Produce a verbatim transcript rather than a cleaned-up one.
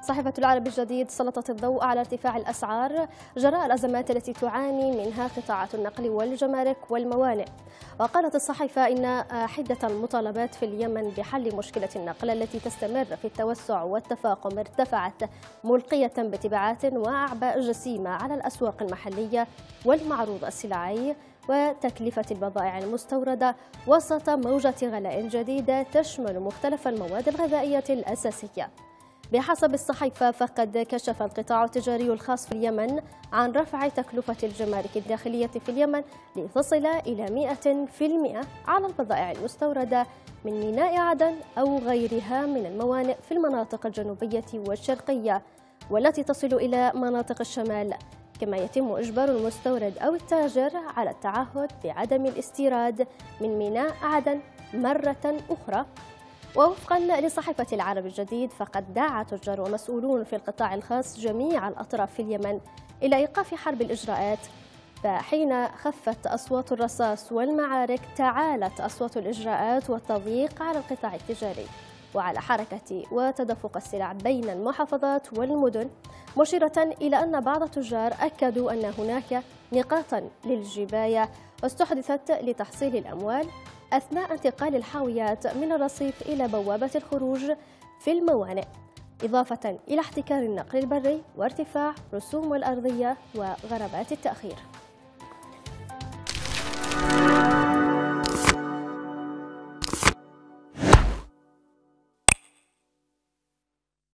صحيفة العرب الجديد سلطت الضوء على ارتفاع الأسعار جراء الأزمات التي تعاني منها قطاعات النقل والجمارك والموانئ. وقالت الصحيفة إن حدة المطالبات في اليمن بحل مشكلة النقل التي تستمر في التوسع والتفاقم ارتفعت، ملقية بتبعات وأعباء جسيمة على الأسواق المحلية والمعروض السلعي وتكلفة البضائع المستوردة وسط موجة غلاء جديدة تشمل مختلف المواد الغذائية الأساسية. بحسب الصحيفة، فقد كشف القطاع التجاري الخاص في اليمن عن رفع تكلفة الجمارك الداخلية في اليمن لتصل إلى مئة بالمئة على البضائع المستوردة من ميناء عدن أو غيرها من الموانئ في المناطق الجنوبية والشرقية والتي تصل إلى مناطق الشمال، كما يتم إجبار المستورد أو التاجر على التعهد بعدم الاستيراد من ميناء عدن مرة أخرى. ووفقا لصحيفة العرب الجديد، فقد دعا تجار ومسؤولون في القطاع الخاص جميع الأطراف في اليمن إلى إيقاف حرب الإجراءات، فحين خفت أصوات الرصاص والمعارك تعالت أصوات الإجراءات والتضييق على القطاع التجاري وعلى حركة وتدفق السلع بين المحافظات والمدن، مشيرة إلى أن بعض التجار أكدوا أن هناك نقاطا للجباية استحدثت لتحصيل الأموال أثناء انتقال الحاويات من الرصيف إلى بوابة الخروج في الموانئ، إضافة إلى احتكار النقل البري وارتفاع رسوم الأرضية وغرامات التأخير.